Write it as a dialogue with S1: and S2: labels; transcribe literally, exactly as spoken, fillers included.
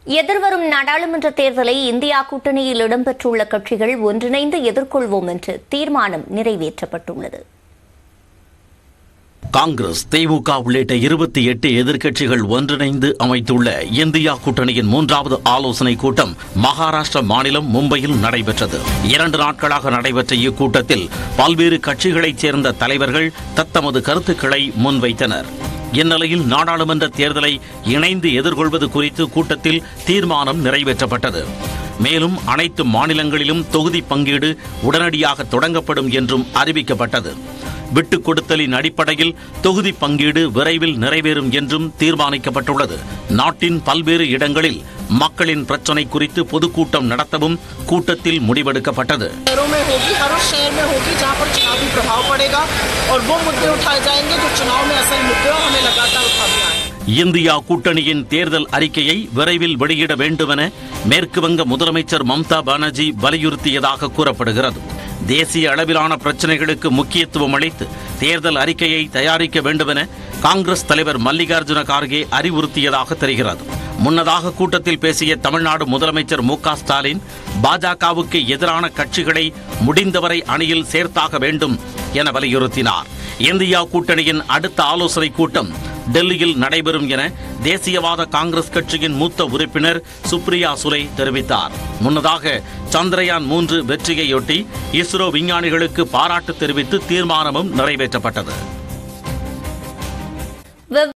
S1: எதிர்வரும் நாடாளுமன்ற தேர்தலை இந்தியா கூட்டணியில் இடம்பெற்றுள்ள கட்சிகள் ஒன்றிணைந்து எதிர்கொள்வோம் என்று தீர்மானம் நிறைவேற்றப்பட்டுள்ளது.
S2: காங்கிரஸ், திமுக உள்ளிட்ட இருபத்தி எட்டு எதிர்க்கட்சிகள் ஒன்றிணைந்து அமைத்துள்ள இந்தியா கூட்டணியின் மூன்றாவது ஆலோசனை கூட்டம் மகாராஷ்டிரா மாநிலம் மும்பையில் நடைபெற்றது. இரண்டு நாட்களாக நடைபெற்ற இக்கூட்டத்தில் பல்வேறு கட்சிகளைச் சேர்ந்த தலைவர்கள் தத்தமது கருத்துக்களை முன்வைத்தனர். இந்நிலையில் நாடாளுமன்ற தேர்தலை இணைந்து எதிர்கொள்வது குறித்து கூட்டத்தில் தீர்மானம் நிறைவேற்றப்பட்டது. மேலும் அனைத்து மாநிலங்களிலும் தொகுதி பங்கீடு உடனடியாக தொடங்கப்படும் என்றும் அறிவிக்கப்பட்டது. விட்டுக் கொடுத்தலின் அடிப்படையில் தொகுதி பங்கீடு விரைவில் நிறைவேறும் என்றும் தீர்மானிக்கப்பட்டுள்ளது. நாட்டின் பல்வேறு இடங்களில் மக்களின் பிரச்சினை குறித்து பொதுக்கூட்டம் நடத்தவும் கூட்டத்தில் முடிவெடுக்கப்பட்டது. இந்தியா கூட்டணியின் தேர்தல் அறிக்கையை விரைவில் வெளியிட வேண்டுமென மேற்கு வங்க முதலமைச்சர் மம்தா பானர்ஜி வலியுறுத்தியதாக கூறப்படுகிறது. தேசிய அளவிலான பிரச்சினைகளுக்கு முக்கியத்துவம் அளித்து தேர்தல் அறிக்கையை தயாரிக்க வேண்டுமென காங்கிரஸ் தலைவர் மல்லிகார்ஜுன கார்கே அறிவுறுத்தியதாக தெரிகிறது. முன்னதாக கூட்டத்தில் பேசிய தமிழ்நாடு முதலமைச்சர் மு க ஸ்டாலின் பாஜகவுக்கு எதிரான கட்சிகளை முடிந்தவரை அணியில் சேர்த்தாக வேண்டும் என வலியுறுத்தினார். இந்தியா கூட்டணியின் அடுத்த ஆலோசனை கூட்டம் டெல்லியில் நடைபெறும் என தேசியவாத காங்கிரஸ் கட்சியின் மூத்த உறுப்பினர் சுப்ரியா சுலே தெரிவித்தார். முன்னதாக சந்திரயான் மூன்று வெற்றியையொட்டி இஸ்ரோ விஞ்ஞானிகளுக்கு பாராட்டு தெரிவித்து தீர்மானமும் நிறைவேற்றப்பட்டது.